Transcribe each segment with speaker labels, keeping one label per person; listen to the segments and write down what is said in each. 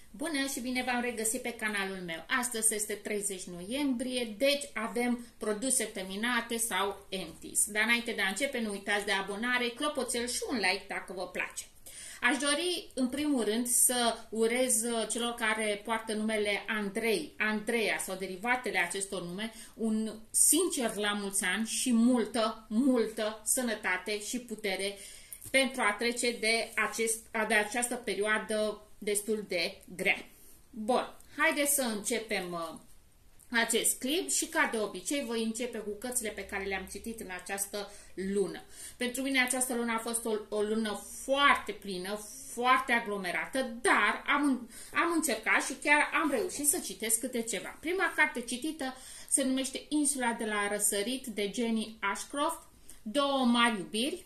Speaker 1: Bună și bine v-am regăsit pe canalul meu. Astăzi este 30 noiembrie, deci avem produse terminate sau empties. Dar înainte de a începe, nu uitați de abonare, clopoțel și un like dacă vă place. Aș dori, în primul rând, să urez celor care poartă numele Andrei, Andreea sau derivatele acestor nume un sincer la mulți ani și multă sănătate și putere pentru a trece de această perioadă destul de grea. Bun, haideți să începem acest clip și ca de obicei voi începe cu cărțile pe care le-am citit în această lună. Pentru mine această lună a fost o lună foarte plină, foarte aglomerată, dar am încercat și chiar am reușit să citesc câte ceva. Prima carte citită se numește Insula de la Răsărit de Jenny Ashcroft, Două mari iubiri,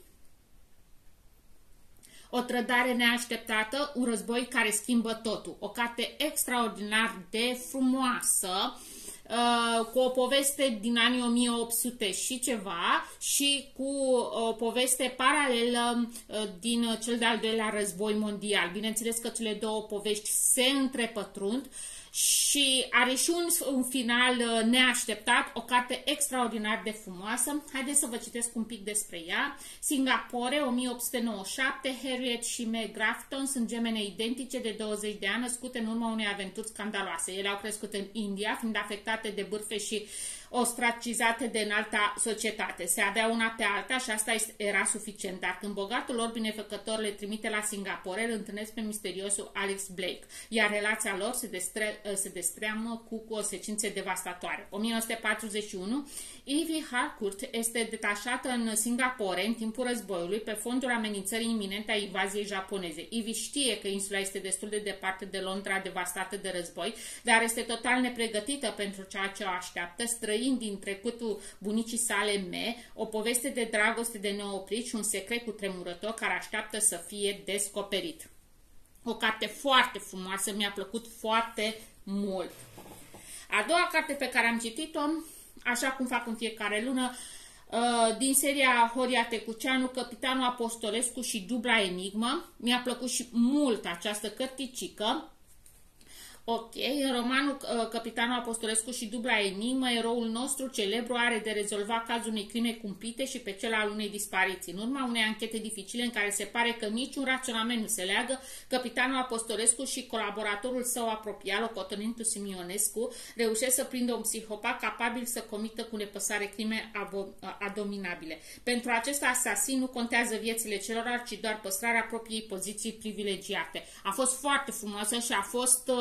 Speaker 1: O trădare neașteptată, un război care schimbă totul. O carte extraordinar de frumoasă, cu o poveste din anii 1800 și ceva și cu o poveste paralelă din cel de-al doilea război mondial. Bineînțeles că cele două povești se întrepătrund și are și un final neașteptat, o carte extraordinar de frumoasă. Haideți să vă citesc un pic despre ea. Singapore, 1897, Harriet și Meg Grafton sunt gemene identice de 20 de ani, născute în urma unei aventuri scandaloase. Ele au crescut în India, fiind afectate de bârfe și ostracizate de înalta societate. Se avea una pe alta și asta era suficient, dar când bogatul lor binefăcător le trimite la Singapore, îl întâlnesc pe misteriosul Alex Blake, iar relația lor se destreamă cu consecințe devastatoare. 1941, Evie Harcourt este detașată în Singapore în timpul războiului pe fondul amenințării iminente a invaziei japoneze. Evie știe că insula este destul de departe de Londra devastată de război, dar este total nepregătită pentru ceea ce o așteaptă, străind din trecutul bunicii sale Me, o poveste de dragoste de neoprit și un secret cutremurător care așteaptă să fie descoperit. O carte foarte frumoasă, mi-a plăcut foarte mult. A doua carte pe care am citit-o, așa cum fac în fiecare lună, din seria Horia Tecuceanu, Căpitanul Apostolescu și Dubla Enigmă. Mi-a plăcut și mult această cărticică. Ok, în romanul Căpitanul Apostolescu și Dubla Enigmă, eroul nostru celebru are de rezolvat cazul unei crime cumplite și pe cel al unei dispariții. În urma unei anchete dificile în care se pare că niciun raționament nu se leagă, Căpitanul Apostolescu și colaboratorul său apropiat, locotenentul Simionescu, reușesc să prindă un psihopat capabil să comită cu nepăsare crime abominabile. Pentru acest asasin nu contează viețile celorlalți, ci doar păstrarea propriei poziții privilegiate. A fost foarte frumoasă și a fost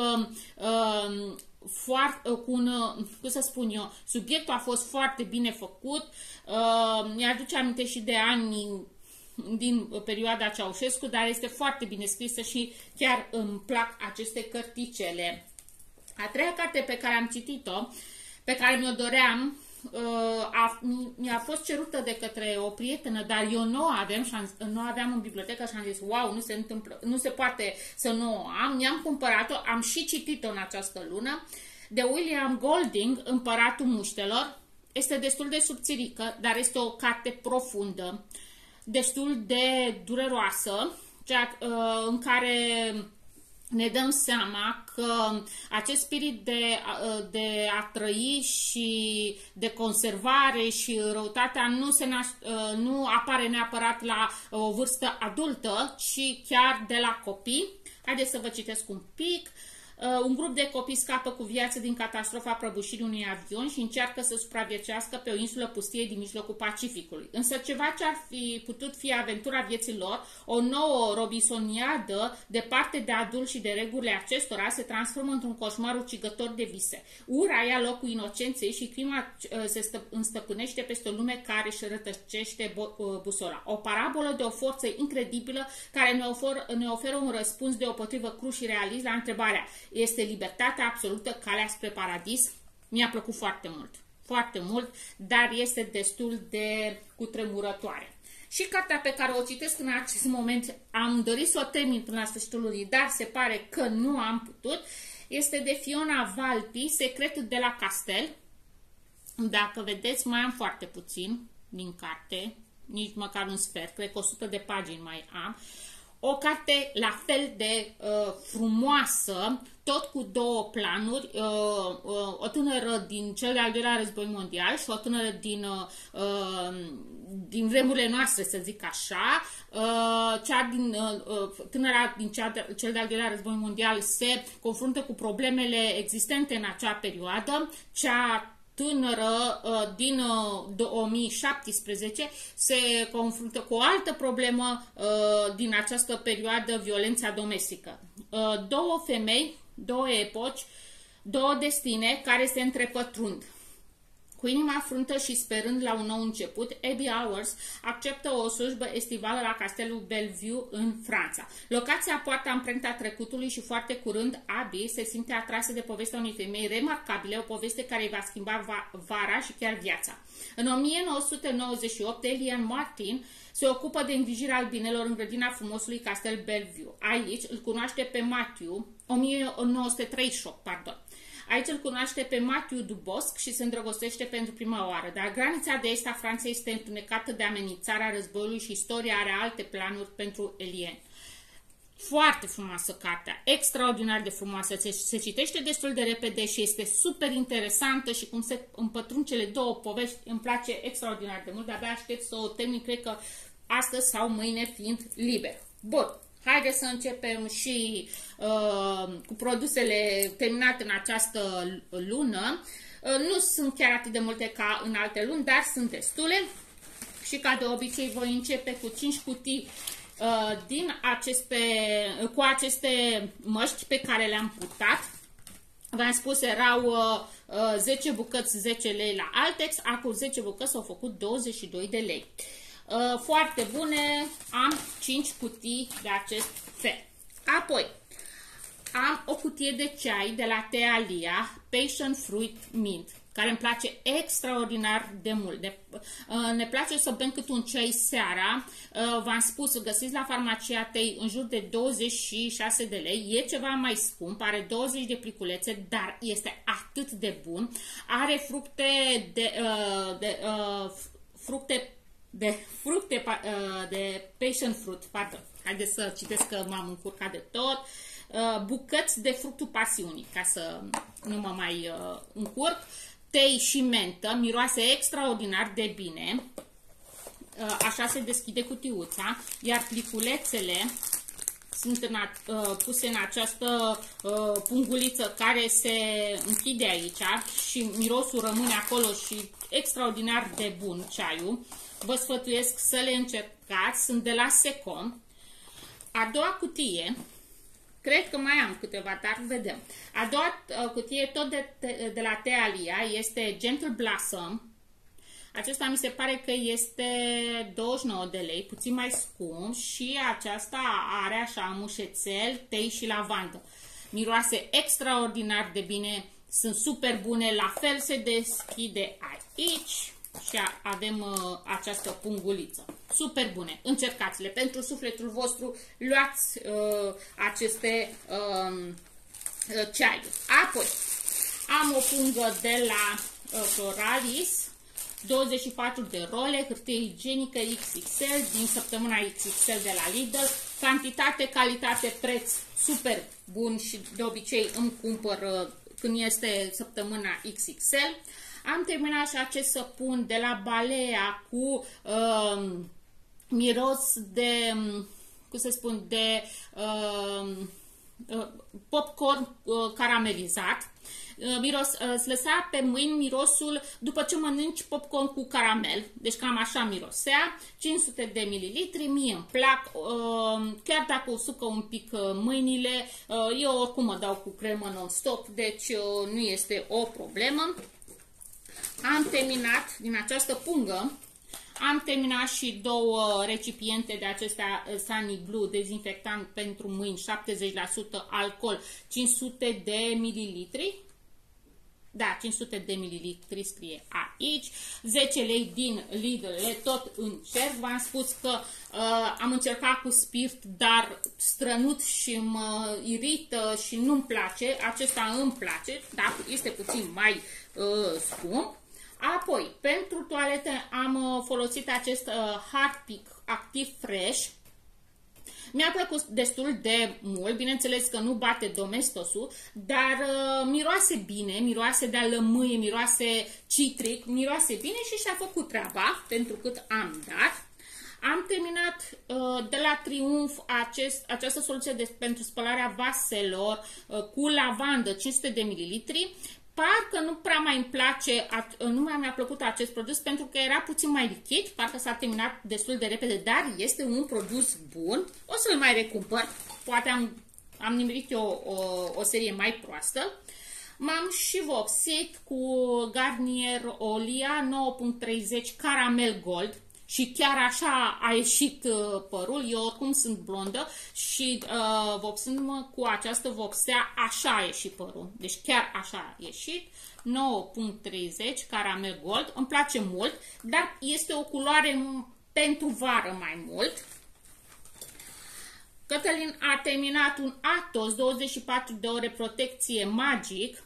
Speaker 1: cum să spun eu, subiectul a fost foarte bine făcut, mi-aduce aminte și de ani din perioada Ceaușescu, dar este foarte bine scrisă și chiar îmi plac aceste cărticele. A treia carte pe care am citit-o, pe care mi-o doream, mi-a fost cerută de către o prietenă, dar eu nu o aveam în bibliotecă și am zis, wow, nu se poate să nu o am. Mi-am cumpărat-o, am și citit-o în această lună, de William Golding, Împăratul Muștelor. Este destul de subțirică, dar este o carte profundă, destul de dureroasă, în care ne dăm seama că acest spirit de a trăi și de conservare și răutatea nu apare neapărat la o vârstă adultă, ci chiar de la copii. Haideți să vă citesc un pic. Un grup de copii scapă cu viață din catastrofa prăbușirii unui avion și încearcă să supraviețuiască pe o insulă pustie din mijlocul Pacificului. Însă ceva ce ar fi putut fi aventura vieții lor, o nouă robinsoniadă, departe de adulți și de regulile acestora, se transformă într-un coșmar ucigător de vise. Ura ia locul inocenței și crima se înstăpânește peste o lume care își rătăcește busola. O parabolă de o forță incredibilă care ne oferă un răspuns deopotrivă cru și realist la întrebarea: este libertatea absolută calea spre paradis? Mi-a plăcut foarte mult, dar este destul de cutremurătoare. Și cartea pe care o citesc în acest moment, am dorit să o termin până la sfârșitul lunii, dar se pare că nu am putut, este de Fiona Valpi, Secretul de la Castel. Dacă vedeți, mai am foarte puțin din carte, nici măcar un sfert, cred că 100 de pagini mai am. O carte la fel de frumoasă, tot cu două planuri, o tânără din cel de-al doilea război mondial și o tânără din vremurile noastre, să zic așa. Tânăra din cel de-al doilea război mondial se confruntă cu problemele existente în acea perioadă, cea tânără din 2017 se confruntă cu o altă problemă din această perioadă, violența domestică. Două femei, două epoci, două destine care se întrepătrund. Cu inima frântă și sperând la un nou început, Abby Hours acceptă o slujbă estivală la castelul Bellevue în Franța. Locația poartă amprenta trecutului și foarte curând Abby se simte atrasă de povestea unei femei remarcabile, o poveste care îi va schimba vara și chiar viața. În 1998, Elian Martin se ocupă de îngrijirea albinelor în grădina frumosului castel Bellevue. Aici îl cunoaște pe Matthew, 1938, pardon. Aici îl cunoaște pe Matthew Dubosc și se îndrăgostește pentru prima oară, dar granița de est a Franței este întunecată de amenințarea războiului și istoria are alte planuri pentru Elian. Foarte frumoasă cartea, extraordinar de frumoasă, se citește destul de repede și este super interesantă și cum se împătrund cele două povești, îmi place extraordinar de mult, de-abia aștept să o termin, cred că astăzi sau mâine fiind liber. Bun. Haideți să începem și cu produsele terminate în această lună. Nu sunt chiar atât de multe ca în alte luni, dar sunt destule. Și ca de obicei voi începe cu 5 cutii cu aceste măști pe care le-am purtat. V-am spus, erau 10 bucăți 10 lei la Altex, acum 10 bucăți s-au făcut 22 de lei. Foarte bune, am 5 cutii de acest fel. Apoi, am o cutie de ceai de la Tealia, Passion Fruit Mint, care îmi place extraordinar de mult. Ne place să bem cât un ceai seara. V-am spus, găsiți la farmacia Tei în jur de 26 de lei. E ceva mai scump, are 20 de pliculețe, dar este atât de bun. Are fructe de passion fruit, pardon. Haideți să citesc că m-am încurcat de tot. Bucăți de fructul pasiunii, ca să nu mă mai încurc. Tei și mentă, miroase extraordinar de bine. Așa se deschide cutiuța, iar pliculețele sunt puse în această punguliță care se închide aici și mirosul rămâne acolo și extraordinar de bun ceaiul. Vă sfătuiesc să le încercați, sunt de la Secom. A doua cutie, cred că mai am câteva, dar vedem. A doua cutie, tot de la Tealia, este Gentle Blossom. Acesta mi se pare că este 29 de lei, puțin mai scump și aceasta are așa mușețel, tei și lavandă. Miroase extraordinar de bine, sunt super bune, la fel se deschide aici. Și avem această punguliță. Super bune. Încercați-le. Pentru sufletul vostru luați aceste ceaiuri. Apoi am o pungă de la Floralis, 24 de role, hârtie igienică XXL din săptămâna XXL de la Lidl. Cantitate, calitate, preț super bun și de obicei îmi cumpăr când este săptămâna XXL. Am terminat și acest săpun de la Balea cu miros de, cum să spun, de popcorn caramelizat. Îți lăsa pe mâini mirosul după ce mănânci popcorn cu caramel, deci cam așa mirosea, 500 de mililitri, mie îmi plac, chiar dacă usucă un pic mâinile, eu oricum mă dau cu cremă non-stop, deci nu este o problemă. Am terminat din această pungă, am terminat și două recipiente de acestea Sunny Blue, dezinfectant pentru mâini, 70% alcool, 500 de mililitri. Da, 500 de mililitri scrie aici, 10 lei din Lidl, le tot încerc. V-am spus că am încercat cu spirit, dar strănut și mă irită și nu-mi place. Acesta îmi place, dar este puțin mai scump. Apoi, pentru toalete am folosit acest Harpic Active Fresh. Mi-a plăcut destul de mult, bineînțeles că nu bate Domestosul, dar miroase bine, miroase de-a lămâie, miroase citric, miroase bine și și-a făcut treaba pentru cât am dat. Am terminat de la Triumf această soluție pentru spălarea vaselor cu lavandă 500 de ml. Parcă nu prea mai îmi place, nu mai mi-a plăcut acest produs pentru că era puțin mai lichid, parcă s-a terminat destul de repede, dar este un produs bun. O să-l mai recumpăr, poate am nimerit eu o serie mai proastă. M-am și vopsit cu Garnier Olia 9.30 Caramel Gold. Și chiar așa a ieșit părul, eu oricum sunt blondă și vopsându-mă cu această vopsea, așa a ieșit părul. Deci chiar așa a ieșit, 9.30 Caramel Gold, îmi place mult, dar este o culoare pentru vară mai mult. Cătălin a terminat un Atos 24 de ore protecție Magic.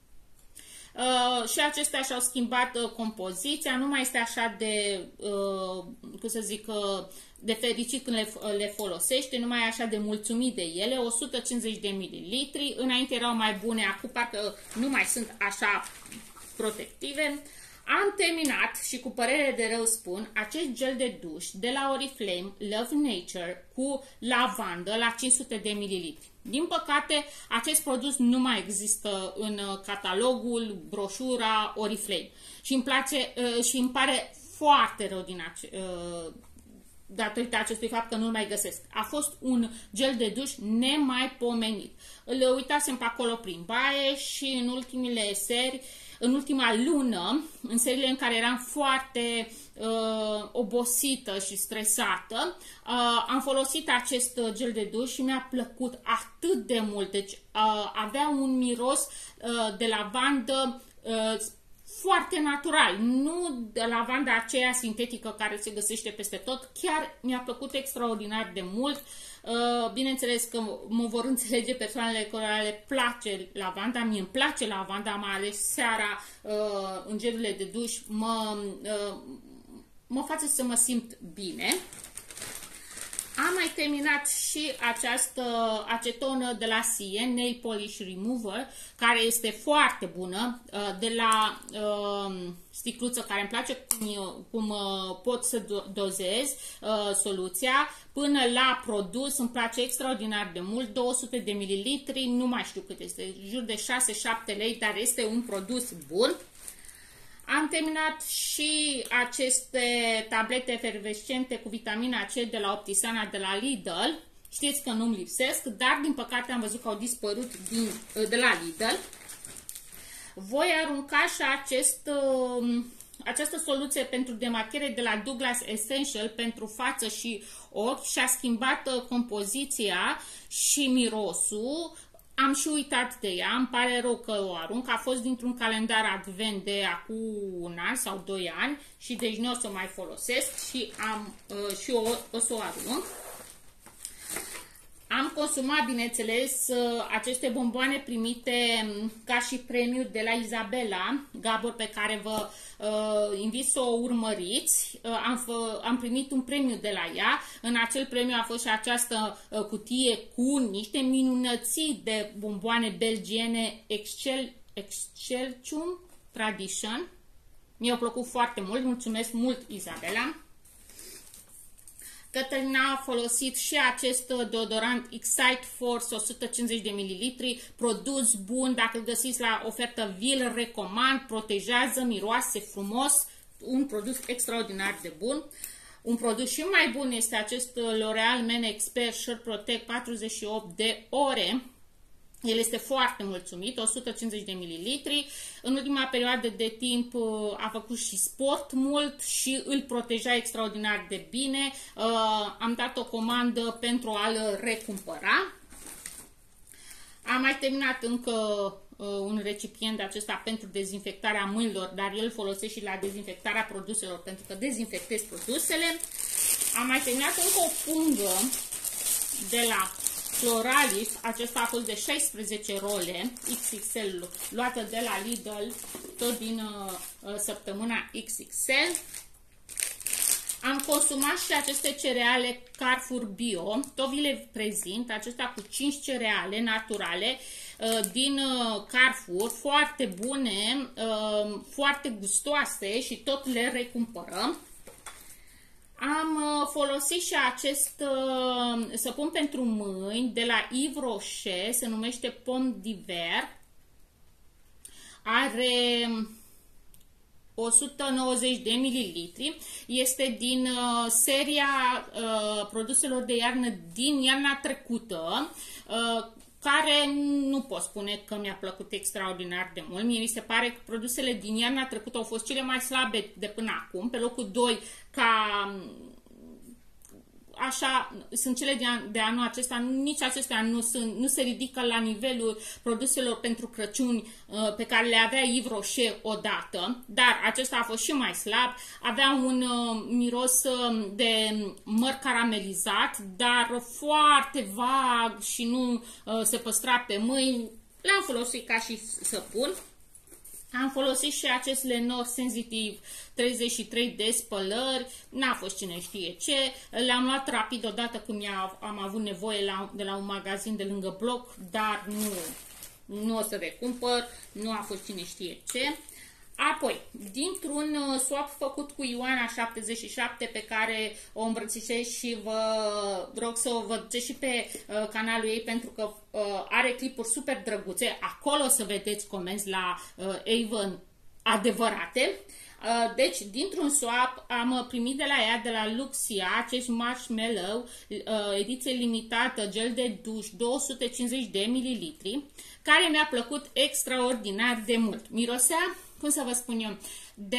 Speaker 1: Și acestea și-au schimbat compoziția, nu mai este așa de, cum să zic, de fericit când le folosește, nu mai e așa de mulțumit de ele, 150 de ml, înainte erau mai bune, acum parcă nu mai sunt așa protective. Am terminat și cu părere de rău spun, acest gel de duș de la Oriflame Love Nature cu lavandă la 500 de ml. Din păcate, acest produs nu mai există în catalogul, broșura Oriflame și îmi place și îmi pare foarte rău datorită acestui fapt că nu-l mai găsesc. A fost un gel de duș nemaipomenit. Îl uitasem pe acolo prin baie și în ultimile seri, în ultima lună, în seriile în care eram foarte obosită și stresată, am folosit acest gel de duș și mi-a plăcut atât de mult. Deci avea un miros de lavandă foarte natural, nu de lavanda aceea sintetică care se găsește peste tot. Chiar mi-a plăcut extraordinar de mult. Bineînțeles că mă vor înțelege persoanele care le place lavanda, mie îmi place lavanda, mai ales seara în gelurile de duș mă face să mă simt bine. Am mai terminat și această acetonă de la Sien, Nail Polish Remover, care este foarte bună, de la sticluță care îmi place cum pot să dozez soluția, până la produs îmi place extraordinar de mult, 200 de ml, nu mai știu cât este, jur de 6-7 lei, dar este un produs bun. Am terminat și aceste tablete efervescente cu vitamina C de la Optisana de la Lidl. Știți că nu-mi lipsesc, dar din păcate am văzut că au dispărut de la Lidl. Voi arunca și această soluție pentru demachiere de la Douglas Essential pentru față și ochi și a schimbat compoziția și mirosul. Am și uitat de ea, îmi pare rău că o arunc, a fost dintr-un calendar advent de acum un an sau 2 ani și deci nu o să o mai folosesc și o să o arunc. Am consumat, bineînțeles, aceste bomboane primite ca și premiu de la Isabela Gabor, pe care vă invit să o urmăriți. Am primit un premiu de la ea. În acel premiu a fost și această cutie cu niște minunății de bomboane belgiene Excelsior Tradition. Mi-au plăcut foarte mult. Mulțumesc mult, Isabela. Cătălina a folosit și acest deodorant Excite Force 150 de ml, produs bun, dacă îl găsiți la ofertă vi-l recomand, protejează, miroase frumos, un produs extraordinar de bun. Un produs și mai bun este acest L'Oreal Men Expert Shirt Protect 48 de ore. El este foarte mulțumit, 150 de ml. În ultima perioadă de timp a făcut și sport mult și îl proteja extraordinar de bine. Am dat o comandă pentru a-l recumpăra. Am mai terminat încă un recipient de acesta pentru dezinfectarea mâinilor, dar el folosește și la dezinfectarea produselor, pentru că dezinfectez produsele. Am mai terminat încă o pungă de la Floralis, acesta a fost de 16 role XXL, luată de la Lidl, tot din săptămâna XXL. Am consumat și aceste cereale Carrefour Bio, tot vi le prezint, acestea cu 5 cereale naturale din Carrefour, foarte bune, foarte gustoase și tot le recumpărăm. Am folosit și acest săpun pentru mâini de la Yves Rocher, se numește Pomme d'Hiver, are 190 de mililitri, este din seria produselor de iarnă din iarna trecută, care nu pot spune că mi-a plăcut extraordinar de mult. Mie mi se pare că produsele din iarna trecută au fost cele mai slabe de până acum. Pe locul 2, așa, sunt cele de anul acesta, nici acestea nu se ridică la nivelul produselor pentru Crăciun pe care le avea Yves Rocher odată, dar acesta a fost și mai slab, avea un miros de măr caramelizat, dar foarte vag și nu se păstra pe mâini. L-am folosit ca și săpun. Am folosit și acest Lenor Sensitive 33 de spălări, n-a fost cine știe ce, le-am luat rapid odată când am avut nevoie de la un magazin de lângă bloc, dar nu o să recumpăr, nu a fost cine știe ce. Apoi, dintr-un swap făcut cu Ioana 77 pe care o îmbrățișez și vă rog să o vedeți și pe canalul ei pentru că are clipuri super drăguțe, acolo o să vedeți comenzi la Avon adevărate. Deci, dintr-un swap am primit de la ea, de la Luxia, acest Marshmallow, ediție limitată, gel de duș, 250 de mililitri, care mi-a plăcut extraordinar de mult. Mirosea, cum să vă spun eu, de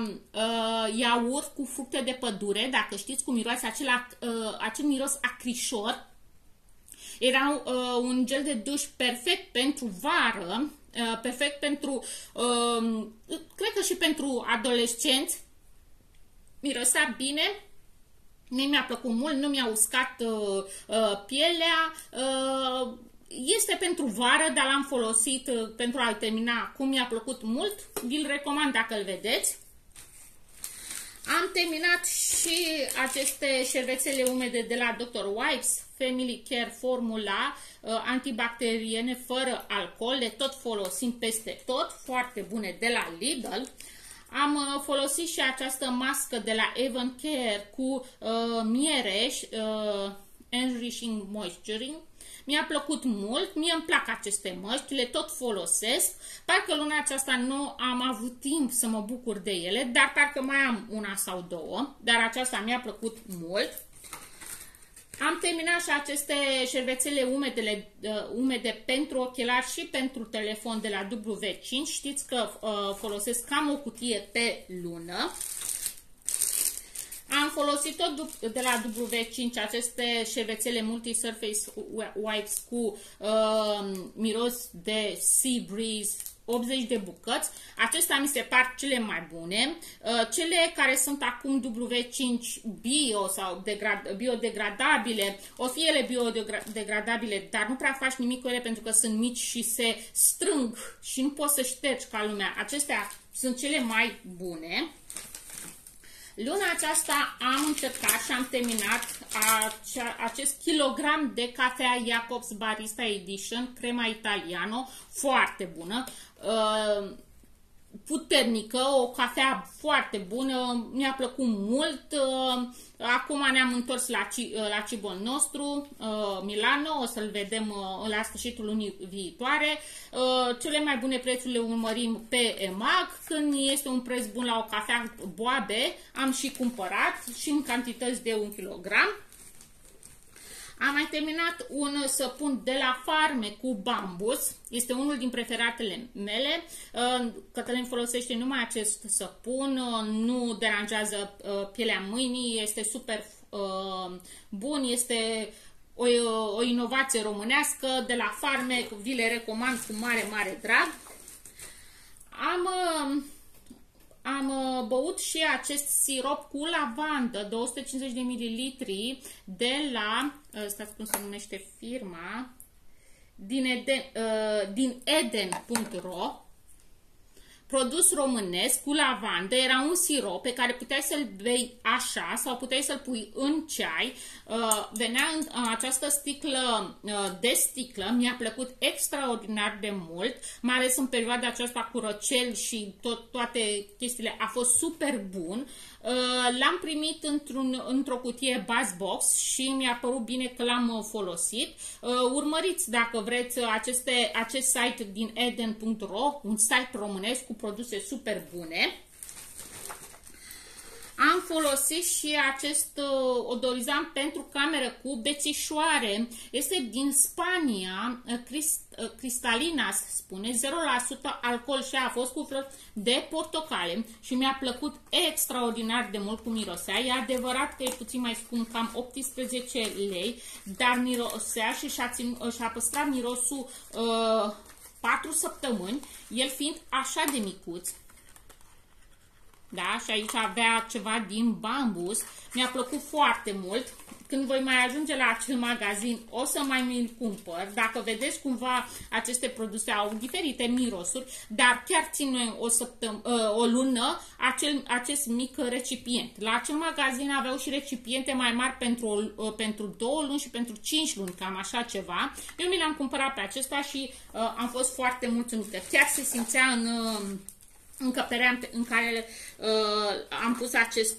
Speaker 1: iaurt cu fructe de pădure, dacă știți cum miroase acel miros acrișor. Era un gel de duș perfect pentru vară, perfect pentru, cred că și pentru adolescenți. Mirosea bine, mie mi-a plăcut mult, nu mi-a uscat pielea. Este pentru vară, dar l-am folosit pentru a-l termina acum, mi-a plăcut mult, vi-l recomand dacă îl vedeți. Am terminat și aceste șervețele umede de la Dr. Wipes, Family Care Formula, antibacteriene fără alcool, le tot folosim peste tot, foarte bune de la Lidl. Am folosit și această mască de la Avon Care cu miere, Enriching Moisturing. Mi-a plăcut mult, mie îmi plac aceste măști, le tot folosesc, parcă luna aceasta nu am avut timp să mă bucur de ele, dar parcă mai am una sau două, dar aceasta mi-a plăcut mult. Am terminat și aceste șervețele umede pentru ochelari și pentru telefon de la W5, știți că folosesc cam o cutie pe lună. Am folosit tot de la W5 aceste șervețele Multi-Surface Wipes cu miros de Sea Breeze, 80 de bucăți. Acestea mi se par cele mai bune. Cele care sunt acum W5 bio sau biodegradabile, o fie ele biodegradabile, dar nu prea faci nimic cu ele pentru că sunt mici și se strâng și nu poți să ștergi ca lumea. Acestea sunt cele mai bune. Luna aceasta am încercat și am terminat acest kilogram de cafea Jacobs Barista Edition, crema italiano, foarte bună, puternică, o cafea foarte bună, mi-a plăcut mult. Acum ne-am întors la cibul nostru, Milano, o să-l vedem la sfârșitul lunii viitoare. Cele mai bune prețuri le urmărim pe EMAG, când este un preț bun la o cafea boabe, am și cumpărat și în cantități de 1 kg. Am mai terminat un săpun de la Farme cu bambus. Este unul din preferatele mele. Cătălin folosește numai acest săpun. Nu deranjează pielea mâinii. Este super bun. Este o inovație românească de la Farme. Vi le recomand cu mare, mare drag. Am băut și acest sirop cu lavandă, 250 de ml de la, stați cum se numește firma, din eden.ro. produs românesc cu lavandă, era un sirop pe care puteai să-l bei așa sau puteai să-l pui în ceai. Venea în această sticlă de sticlă, mi-a plăcut extraordinar de mult, mai ales în perioada aceasta cu răcel și toate chestiile, a fost super bun. L-am primit într-o cutie Buzzbox și mi-a părut bine că l-am folosit. Urmăriți dacă vreți acest site din eden.ro, un site românesc cu produse super bune. Am folosit și acest odorizant pentru cameră cu bețișoare. Este din Spania, Cristalina spune, 0% alcool și a fost cu flori de portocale și mi-a plăcut extraordinar de mult cum mirosea. E adevărat că e puțin mai scump, cam 18 lei, dar mirosea și și-a păstrat mirosul 4 săptămâni, el fiind așa de micuț. Da? Și aici avea ceva din bambus. Mi-a plăcut foarte mult. Când voi mai ajunge la acel magazin, o să mai mi-l cumpăr. Dacă vedeți cumva, aceste produse au diferite mirosuri, dar chiar ține o lună acest mic recipient. La acel magazin aveau și recipiente mai mari pentru 2 luni și pentru 5 luni, cam așa ceva. Eu mi l-am cumpărat pe acesta și am fost foarte mulțumită. Chiar se simțea în încăperea în care am pus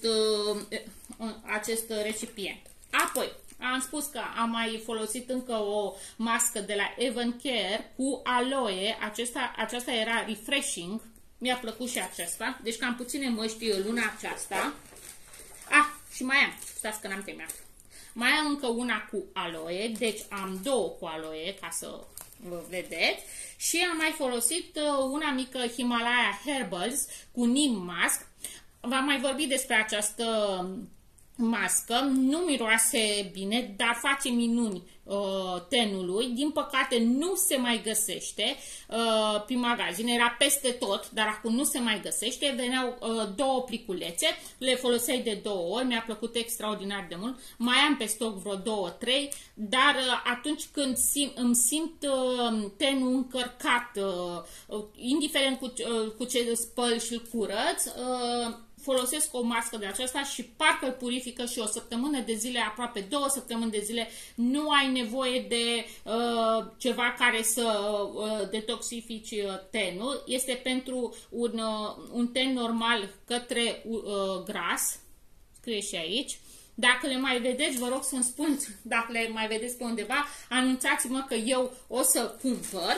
Speaker 1: acest recipient. Apoi, am spus că am mai folosit încă o mască de la Evencare cu aloe. Aceasta era refreshing. Mi-a plăcut și aceasta. Deci cam puține măști luna aceasta. Și mai am. Stați că n-am terminat. Mai am încă una cu aloe. Deci am 2 cu aloe, ca să vedeți. Și am mai folosit una mică Himalaya Herbals cu Neem Mask. V-am mai vorbit despre această mască. Nu miroase bine, dar face minuni tenului. Din păcate nu se mai găsește pe magazin. Era peste tot, dar acum nu se mai găsește. Veneau 2 pliculețe. Le foloseai de 2 ori. Mi-a plăcut extraordinar de mult. Mai am pe stoc vreo 2-3, dar atunci când îmi simt tenul încărcat, indiferent cu ce spăl și-l curăț, folosesc o mască de aceasta și parcă îl purifică și o săptămână de zile, aproape 2 săptămâni de zile, nu ai nevoie de ceva care să detoxifici tenul. Este pentru un ten normal către gras, scrie și aici. Dacă le mai vedeți, vă rog să-mi spuneți, dacă le mai vedeți pe undeva, anunțați-mă că eu o să cumpăr.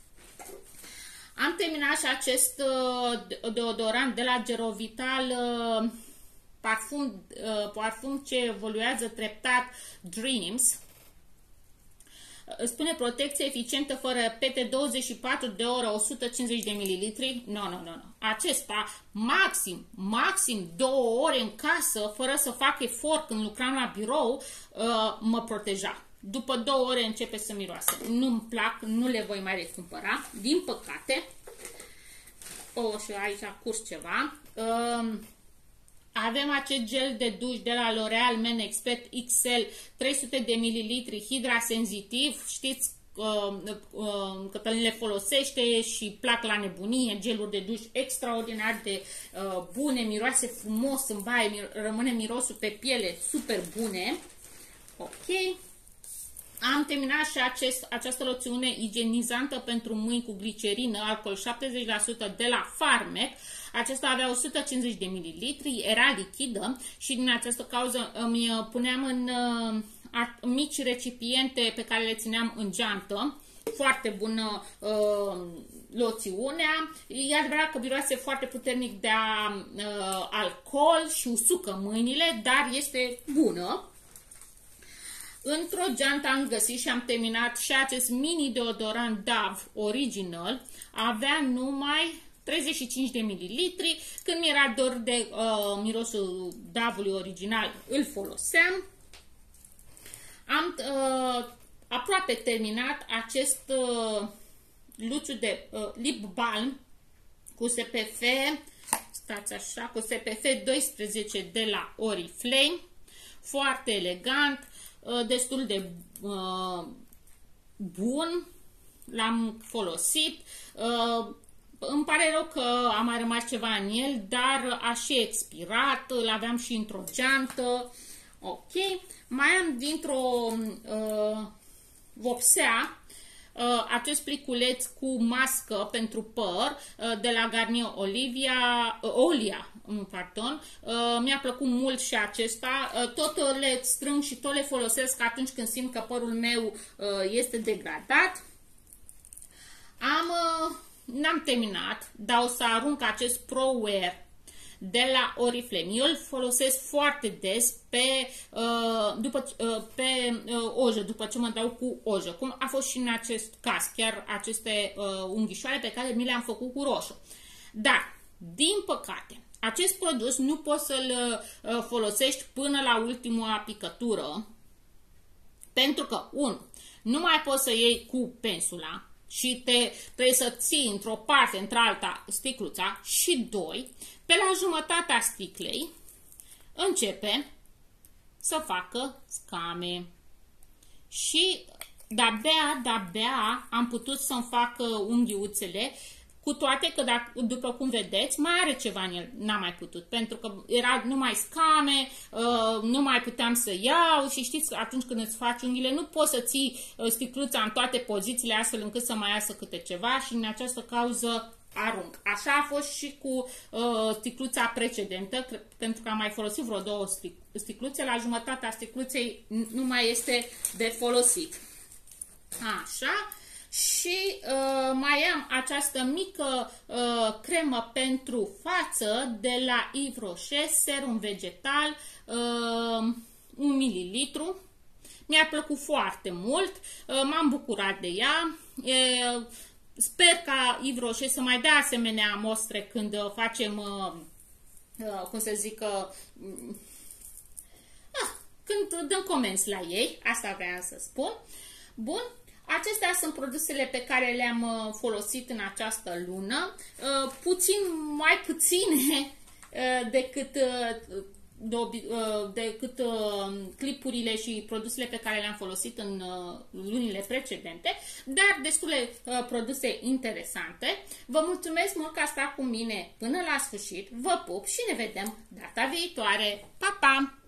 Speaker 1: Am terminat și acest deodorant de la Gerovital, parfum ce evoluează treptat, Dreams. Spune protecție eficientă fără pete 24 de ore, 150 de ml. Nu. Acesta maxim 2 ore în casă, fără să fac efort când lucram la birou, mă proteja. După 2 ore începe să miroase. Nu-mi plac, nu le voi mai recumpăra, din păcate. Și aici a curs ceva. Avem acest gel de duș de la L'Oreal Men Expert XL, 300 de ml, hidrasensitiv. Știți că le folosește și plac la nebunie, geluri de duș extraordinar de bune, miroase frumos în baie, rămâne mirosul pe piele super bune. Ok. Am terminat și această loțiune igienizantă pentru mâini cu glicerină, alcool 70% de la Farmec. Acesta avea 150 de ml, era lichidă și din această cauză îmi puneam în mici recipiente pe care le țineam în geantă. Foarte bună loțiunea. E adevărat că miroase foarte puternic de alcool și usucă mâinile, dar este bună. Într-o geantă am găsit și am terminat și acest mini deodorant Dove Original. Avea numai 35 de mililitri. Când mi era dor de mirosul Dove-ului original, îl foloseam. Am aproape terminat acest luciu de lip balm cu SPF, stați așa, cu SPF 12 de la Oriflame. Foarte elegant, destul de bun, l-am folosit. Îmi pare rău că a mai rămas ceva în el, dar a și expirat, îl aveam și într-o geantă. Ok, mai am dintr-o vopsea acest pliculeț cu mască pentru păr de la Garnier Olia. Pardon. Mi-a plăcut mult și acesta. Tot le strâng și tot le folosesc atunci când simt că părul meu este degradat. N-am terminat, dar o să arunc acest Pro Wear de la Oriflame. Eu îl folosesc foarte des pe ojă, după ce mă dau cu ojă, cum a fost și în acest caz, chiar aceste unghișoare pe care mi le-am făcut cu roșu. Dar, din păcate, acest produs nu poți să-l folosești până la ultima picătură, pentru că, 1. Nu mai poți să iei cu pensula și trebuie să ții într-o parte, într-alta sticluța, și 2. Pe la jumătatea sticlei începe să facă scame. Și de-abia am putut să-mi fac unghiuțele, cu toate că, după cum vedeți, mai are ceva în el. N-am mai putut, pentru că era numai scame, nu mai puteam să iau și știți că atunci când îți faci unghiile nu poți să ții sticluța în toate pozițiile astfel încât să mai iasă câte ceva și în această cauză arunc. Așa a fost și cu sticluța precedentă, pentru că am mai folosit vreo 2 sticluțe, la jumătatea sticluței nu mai este de folosit. Așa. Și mai am această mică cremă pentru față de la Yves Rocher, serum vegetal, 1 ml. Mi-a plăcut foarte mult, m-am bucurat de ea. Sper ca Yves Rocher să mai dea asemenea mostre când facem, cum să zic, când dăm comenzi la ei, asta vreau să spun. Bun. Acestea sunt produsele pe care le-am folosit în această lună, mai puține decât clipurile și produsele pe care le-am folosit în lunile precedente, dar destule produse interesante. Vă mulțumesc mult că ați stat cu mine până la sfârșit, vă pup și ne vedem data viitoare. Pa, pa!